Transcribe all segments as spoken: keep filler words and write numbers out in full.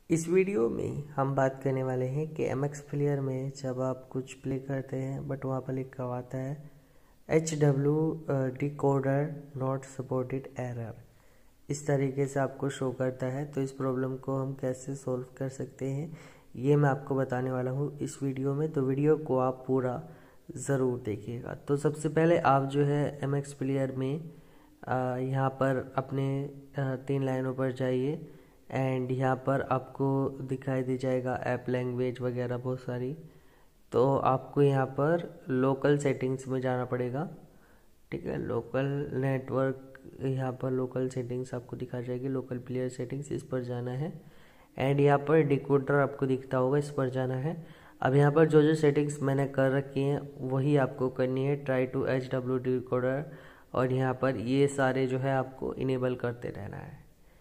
इस वीडियो में हम बात करने वाले हैं कि एम एक्स प्लेयर में जब आप कुछ प्ले करते हैं बट वहाँ पर लिखा आता है H W decoder not supported error, इस तरीके से आपको शो करता है। तो इस प्रॉब्लम को हम कैसे सॉल्व कर सकते हैं ये मैं आपको बताने वाला हूँ इस वीडियो में। तो वीडियो को आप पूरा ज़रूर देखिएगा। तो सबसे पहले आप जो है एम एक्स प्लेयर में यहाँ पर अपने आ, तीन लाइनों पर जाइए एंड यहाँ पर आपको दिखाई दे जाएगा ऐप लैंग्वेज वगैरह बहुत सारी। तो आपको यहाँ पर लोकल सेटिंग्स में जाना पड़ेगा, ठीक है। लोकल नेटवर्क, यहाँ पर लोकल सेटिंग्स आपको दिखा जाएगी, लोकल प्लेयर सेटिंग्स, इस पर जाना है। एंड यहाँ पर डिकोडर आपको दिखता होगा, इस पर जाना है। अब यहाँ पर जो जो सेटिंग्स मैंने कर रखी हैं वही आपको करनी है, try to H W decoder, और यहाँ पर ये सारे जो है आपको इनेबल करते रहना है,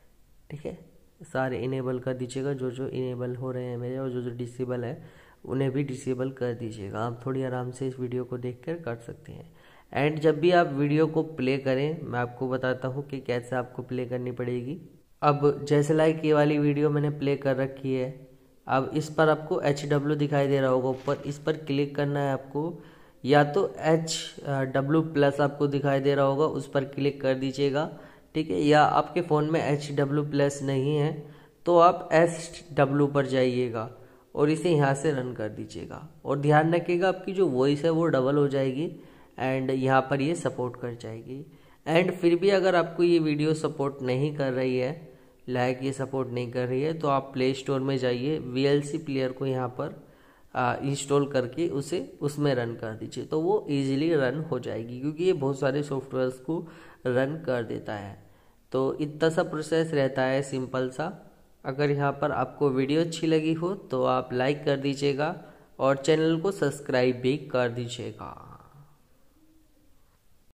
ठीक है। सारे इनेबल कर दीजिएगा, जो जो इनेबल हो रहे हैं मेरे, और जो जो डिसेबल है उन्हें भी डिसेबल कर दीजिएगा। आप थोड़ी आराम से इस वीडियो को देखकर कर सकते हैं। एंड जब भी आप वीडियो को प्ले करें मैं आपको बताता हूँ कि कैसे आपको प्ले करनी पड़ेगी। अब जैसे लाइक ये वाली वीडियो मैंने प्ले कर रखी है, अब इस पर आपको एच डब्ल्यू दिखाई दे रहा होगा ऊपर, इस पर क्लिक करना है आपको, या तो एच डब्ल्यू प्लस आपको दिखाई दे रहा होगा उस पर क्लिक कर दीजिएगा, ठीक है। या आपके फ़ोन में एच डब्ल्यू प्लस नहीं है तो आप एस डब्ल्यू पर जाइएगा और इसे यहाँ से रन कर दीजिएगा। और ध्यान रखिएगा आपकी जो वॉइस है वो डबल हो जाएगी एंड यहाँ पर ये सपोर्ट कर जाएगी। एंड फिर भी अगर आपको ये वीडियो सपोर्ट नहीं कर रही है, लाइक ये सपोर्ट नहीं कर रही है, तो आप प्ले स्टोर में जाइए, वी एल सी प्लेयर को यहाँ पर इंस्टॉल करके उसे उसमें रन कर दीजिए, तो वो इजीली रन हो जाएगी, क्योंकि ये बहुत सारे सॉफ्टवेयर्स को रन कर देता है। तो इतना सा प्रोसेस रहता है, सिंपल सा। अगर यहाँ पर आपको वीडियो अच्छी लगी हो तो आप लाइक कर दीजिएगा और चैनल को सब्सक्राइब भी कर दीजिएगा।